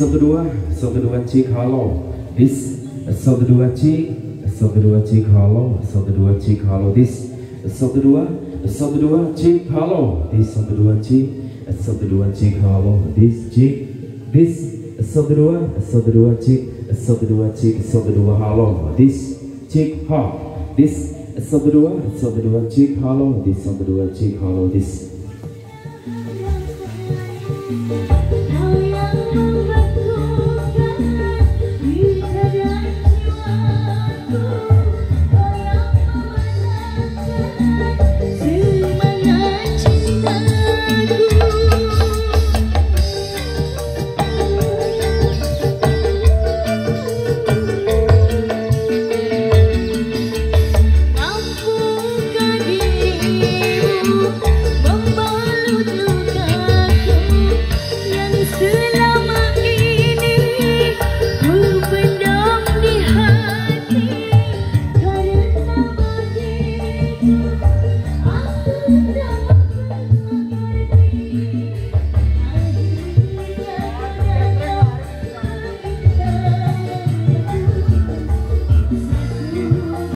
Satu dua cik halo. This satu dua cik halo. Satu dua cik halo. This satu dua cik halo. This satu dua cik halo. This satu dua cik halo. This cik ha. This satu dua cik halo. This satu dua cik halo. This